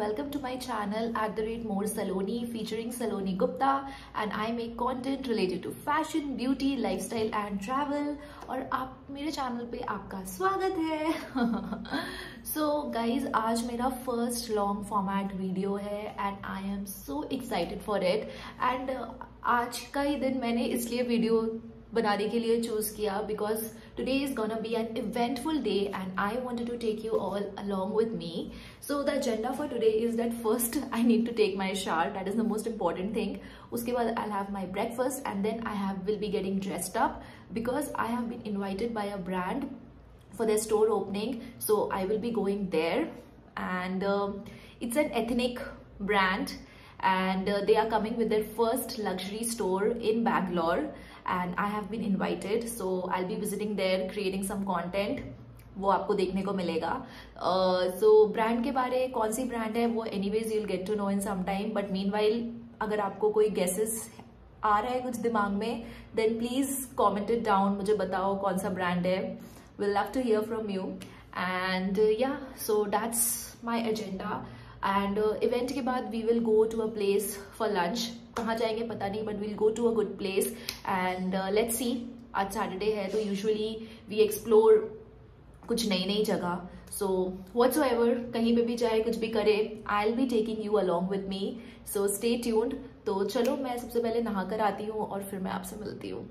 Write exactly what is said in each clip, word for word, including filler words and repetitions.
welcome to my channel at the rate More Saloni, featuring Saloni Gupta, and I make content related to fashion, beauty, lifestyle and travel. और आप मेरे channel पे आपका स्वागत है. So guys, आज मेरा first long format video है and I am so excited for it. And uh, आज का ही दिन मैंने इसलिए वीडियो बनाने के लिए चूज किया because today is gonna be an eventful day and I wanted to take you all along with me. So the agenda for today is that first I need to take my shower. That is the most important thing. उसके बाद I'll have my breakfast and then I have will be getting dressed up because I have been invited by a brand for their store opening. So I will be going there, and uh, it's an ethnic brand, and uh, they are coming with their first luxury store in Bangalore. And I have been invited, so I'll be visiting there, creating some content. वो आपको देखने को मिलेगा. So brand के बारे कौन सी brand है वो anyways you'll get to know in some time. But meanwhile अगर आपको कोई guesses आ रहा है कुछ दिमाग में, then please comment it down. मुझे बताओ कौन सा brand है. We'll love to hear from you. And uh, yeah, so that's my agenda. And uh, event के बाद we will go to a place for lunch. कहाँ जाएंगे पता नहीं, but we'll go to a good place and uh, let's see. आज Saturday है तो usually we explore कुछ नई नई जगह. So whatsoever, कहीं पे भी जाए कुछ भी करे, I'll be taking you along with me. So stay tuned. तो चलो मैं सबसे पहले नहा कर आती हूँ और फिर मैं आपसे मिलती हूँ.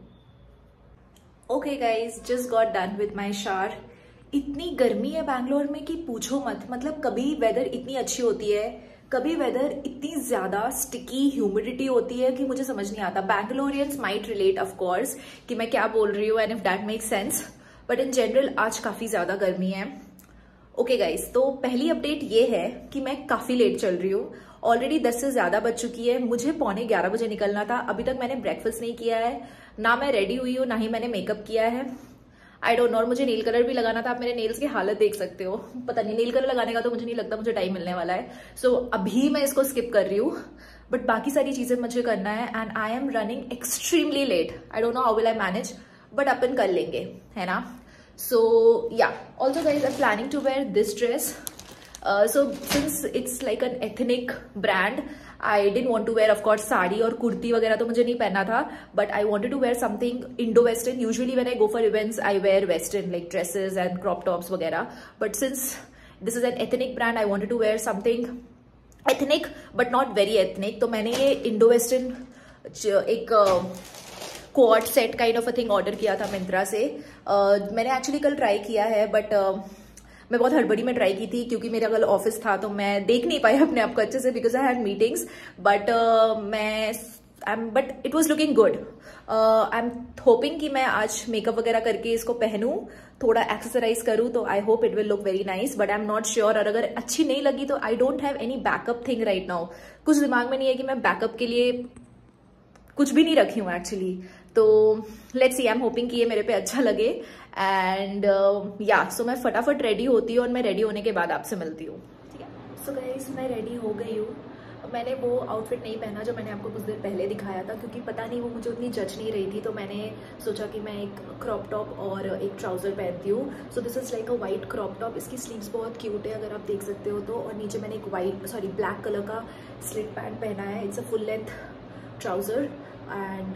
Okay guys, just got done with my shower. इतनी गर्मी है बैंगलोर में कि पूछो मत. मतलब कभी वेदर इतनी अच्छी होती है, कभी वेदर इतनी ज्यादा स्टिकी ह्यूमिडिटी होती है कि मुझे समझ नहीं आता. Bangaloreans might relate of course कि मैं क्या बोल रही हूँ and if that makes sense, but in general आज काफी ज्यादा गर्मी है. ओके गाइस, तो पहली अपडेट ये है कि मैं काफी लेट चल रही हूँ. ऑलरेडी दस से ज्यादा बज चुकी है. मुझे पौने ग्यारह बजे निकलना था. अभी तक मैंने ब्रेकफास्ट नहीं किया है, ना मैं रेडी हुई हूँ, ना ही मैंने मेकअप किया है. I don't know. और मुझे नेल कलर भी लगाना था. आप मेरे नेल्स की हालत देख सकते हो. पता नहीं, नेल कलर लगाने का तो मुझे नहीं लगता मुझे टाइम मिलने वाला है. सो so, अभी मैं इसको स्किप कर रही हूँ, बट बाकी सारी चीजें मुझे करना है and I am running extremely late. I don't know how will I manage, but अपन कर लेंगे, है ना. So ya, also guys I am planning to wear this dress. So since it's like an ethnic brand, I didn't want to wear, of course, sari और कुर्ती वगैरह तो मुझे नहीं पहनना था, but I wanted to wear something Indo-Western. Usually when I go for events, I wear Western like dresses and crop tops वगैरह. But since this is an ethnic brand, I wanted to wear something ethnic but not very ethnic. तो मैंने ये Indo-Western एक coat set kind of a thing order किया था मिंत्रा से. uh, मैंने actually कल ट्राई किया है, बट uh, मैं बहुत हड़बड़ी में ट्राई की थी क्योंकि मेरा कल ऑफिस था तो मैं देख नहीं पाई अपने आप को अच्छे से because I had meetings. But मैं I am but it was looking good. I am hoping कि मैं आज मेकअप वगैरह करके इसको पहनूं, थोड़ा एक्सेसराइज करूं, तो I hope it will look very nice. But I am not sure. और अगर अच्छी नहीं लगी तो I don't have any backup thing right now. कुछ दिमाग में नहीं है कि मैं बैकअप के लिए कुछ भी नहीं रखी हूँ एक्चुअली. तो let's see, I am hoping कि ये मेरे पे अच्छा लगे. एंड या सो मैं फटाफट रेडी होती हूँ और मैं रेडी होने के बाद आपसे मिलती हूँ. ठीक है. सो गाइस, मैं रेडी हो गई हूँ. मैंने वो आउटफिट नहीं पहना जो मैंने आपको कुछ देर पहले दिखाया था, क्योंकि पता नहीं वो मुझे उतनी जच नहीं रही थी. तो मैंने सोचा कि मैं एक क्रॉप टॉप और एक ट्राउजर पहनती हूँ. So this is like a white crop top. इसकी स्लीव्स बहुत क्यूट है अगर आप देख सकते हो तो. और नीचे मैंने एक वाइट सॉरी ब्लैक कलर का स्लिट पैंट पहना है. It's a full length trouser and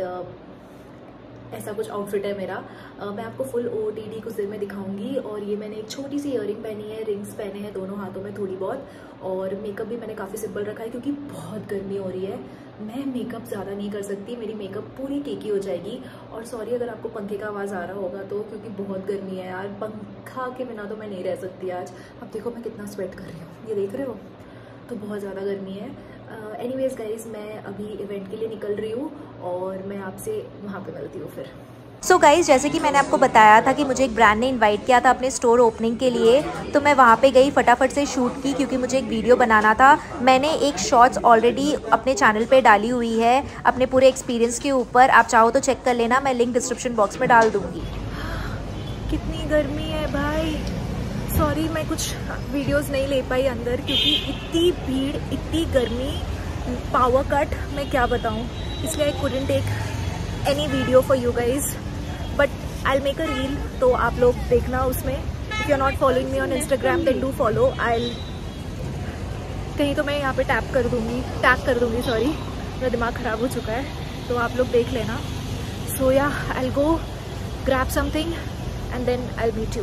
ऐसा कुछ आउटफिट है मेरा. uh, मैं आपको फुल ओ टी डी कुछ देर में दिखाऊंगी. और ये मैंने एक छोटी सी इयरिंग पहनी है, रिंग्स पहने हैं दोनों हाथों में थोड़ी बहुत. और मेकअप भी मैंने काफ़ी सिंपल रखा है क्योंकि बहुत गर्मी हो रही है. मैं मेकअप ज़्यादा नहीं कर सकती, मेरी मेकअप पूरी केकी हो जाएगी. और सॉरी अगर आपको पंखे का आवाज़ आ रहा होगा तो, क्योंकि बहुत गर्मी है यार. पंखा के बिना तो मैं नहीं रह सकती आज. अब देखो मैं कितना स्वेट कर रही हूँ, ये देख रहे हो, तो बहुत ज़्यादा गर्मी है. एनीवेज uh, गाइज, मैं अभी इवेंट के लिए निकल रही हूँ और मैं आपसे वहाँ पे मिलती हूँ फिर. सो so गाइज़, जैसे कि मैंने आपको बताया था कि मुझे एक ब्रांड ने इनवाइट किया था अपने स्टोर ओपनिंग के लिए, तो मैं वहाँ पे गई, फटाफट से शूट की क्योंकि मुझे एक वीडियो बनाना था. मैंने एक शॉर्ट्स ऑलरेडी अपने चैनल पे डाली हुई है अपने पूरे एक्सपीरियंस के ऊपर. आप चाहो तो चेक कर लेना, मैं लिंक डिस्क्रिप्शन बॉक्स में डाल दूँगी. कितनी गर्मी है भाई. सॉरी मैं कुछ वीडियोस नहीं ले पाई अंदर क्योंकि इतनी भीड़, इतनी गर्मी, पावर कट, मैं क्या बताऊं. इसलिए I couldn't take any video for you guys, but I make a reel, तो आप लोग देखना उसमें. If you are not following me on Instagram then do follow. I कहीं तो मैं यहाँ पे टैप कर दूँगी टैग कर दूँगी सॉरी, मेरा दिमाग ख़राब हो चुका है, तो आप लोग देख लेना। So ya I go grab something and then I meet you.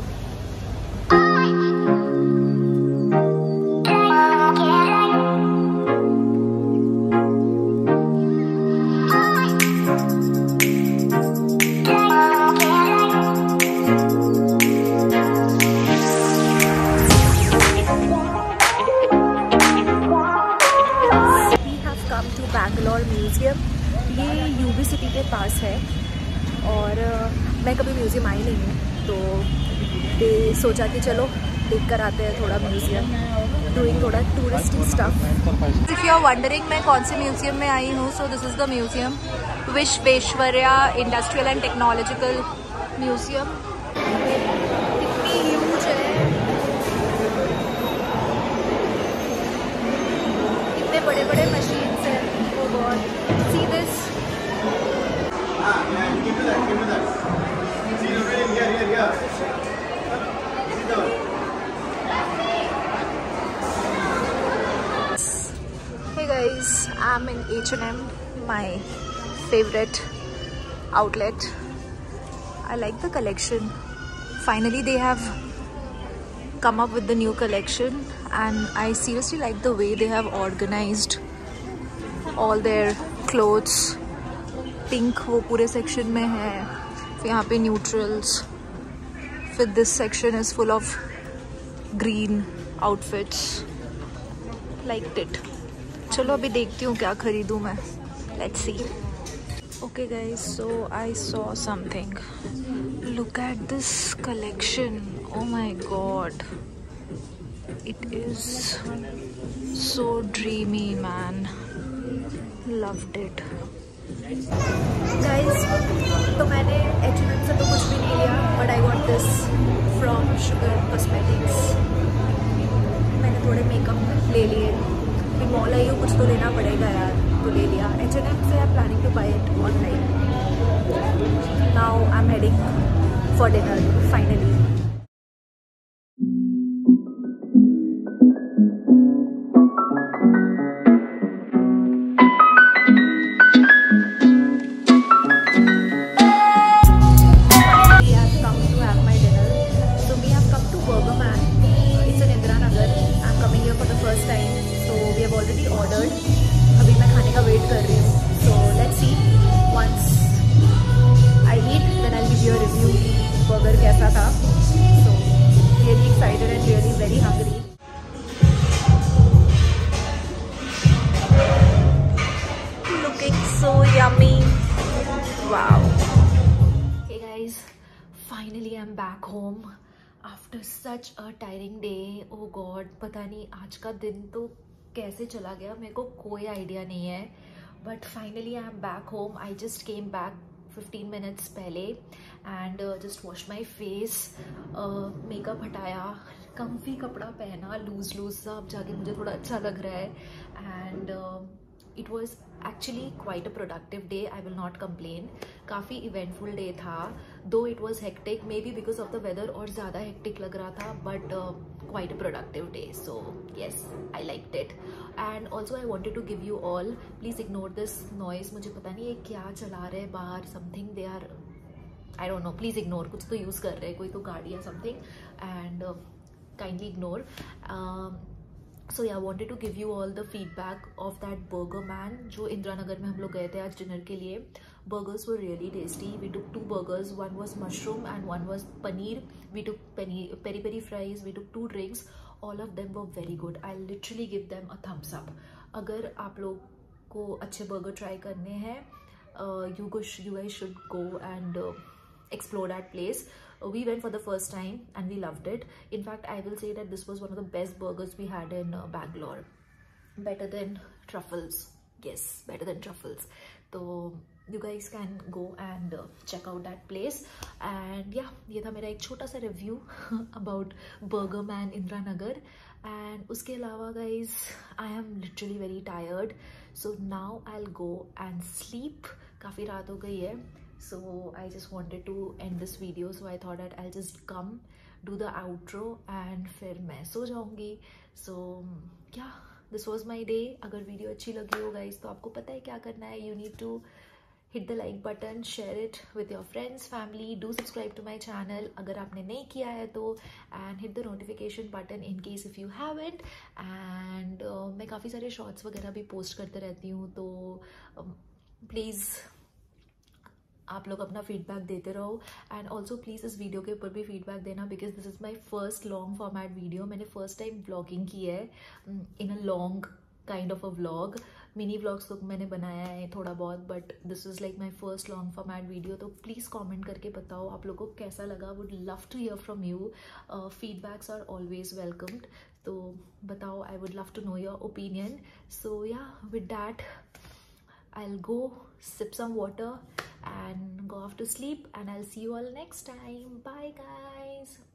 Bangalore museum, ये यूबी सिटी के पास है और मैं कभी म्यूज़ियम आई नहीं हूँ, तो दे सोचा कि चलो देख कर आते हैं थोड़ा म्यूज़ियम, डूइंग थोड़ा touristy stuff. If you are wondering मैं कौन से म्यूज़ियम में आई हूँ, so this is the museum Visvesvaraya industrial and technological museum. कितनी ह्यूज है, कितने बड़े बड़े मशीन्स हैं। Oh God, see this? Ah, yeah, give me that, give me that. See, you're ready, here, here, here. Sit down. Hey guys, I'm in H and M, my favorite outlet. I like the collection. Finally, they have come up with the new collection, and I seriously like the way they have organized all their clothes. Pink वो पूरे section में है, फिर यहाँ पे neutrals, फिर this section is full of green outfits. Like it. चलो अभी देखती हूँ क्या खरीदूँ मैं, let's see. Okay guys, so I saw something, look at this collection, oh my god, it is so dreamy man, loved it guys। तो मैंने H and M से तो कुछ भी नहीं लिया, but I got this from Sugar Cosmetics. मैंने थोड़े मेकअप ले लिए, फिर मॉल आई हूँ, कुछ तो लेना पड़ेगा यार, तो ले लिया। एच एंड एम से I am planning to buy it online. Now I am heading for dinner finally. Burger कैसा था, so really excited and really very hungry. Looking so yummy, wow. Hey guys, finally I am back home after such a tiring day. Oh god, पता नहीं आज का दिन तो कैसे चला गया, मेरे को कोई आइडिया नहीं है, but finally I am back home. I just came back fifteen minutes पहले and just wash my face, makeup हटाया, कम्फी कपड़ा पहना, लूज लूज सा, अब जाके मुझे थोड़ा अच्छा लग रहा है। And it was actually quite a productive day, I will not complain. काफ़ी इवेंटफुल डे था, though it was hectic, maybe because of the weather और ज़्यादा हेक्टिक लग रहा था, but quite a productive day, so yes I liked it. And also I wanted to give you all, please ignore this noise, मुझे पता नहीं ये क्या चला रहे बाहर, something they are, I don't know, please ignore, कुछ तो यूज़ कर रहे हैं, कोई तो गाड़ी या something, and kindly ignore. So yeah wanted to give you all the feedback of that burger man, जो इंदिरा नगर में हम लोग गए थे आज डिनर के लिए। Burgers were really tasty, we took two burgers, one was mushroom and one was paneer, we took peri peri fries, we took two drinks, all of them were very good, I literally give them a thumbs up. अगर आप लोग को अच्छे burger try करने हैं, you you guys should go and explore that place. Uh, we went for the first time and we loved it. In fact, I will say that this was one of the best burgers we had in uh, Bangalore. Better than truffles. Yes, better than truffles. So you guys can go and uh, check out that place. And yeah, ये था मेरा एक छोटा सा review about Burger Man Indira Nagar. And उसके अलावा guys, I am literally very tired. So now I'll go and sleep. काफ़ी रात हो गई है. So I just wanted to end this video, so I thought that I'll just come do the outro and फिर मैं सो जाऊंगी. So yeah, this was my day. अगर video अच्छी लगी हो गाइज तो आपको पता है क्या करना है. You need to hit the like button, share it with your friends, family, do subscribe to my channel अगर आपने नहीं किया है तो, and hit the notification button in case if you haven't. and uh, मैं काफ़ी सारे shorts वगैरह भी post करते रहती हूँ, तो प्लीज़ um, आप लोग अपना फीडबैक देते रहो. एंड ऑल्सो प्लीज़ इस वीडियो के ऊपर भी फीडबैक देना, because this is my first long format video. मैंने फर्स्ट टाइम ब्लॉगिंग की है in a long kind of a vlog. Mini vlogs तो मैंने बनाया है थोड़ा बहुत, बट दिस इज़ लाइक माई फर्स्ट लॉन्ग फॉर्मेट वीडियो. तो प्लीज़ कमेंट करके बताओ आप लोगों को कैसा लगा. Would love to hear from you. Feedbacks are always welcomed. तो बताओ, I would love to know your opinion. So yeah, with that I'll go sip some water and go off to sleep, and I'll see you all next time. Bye guys.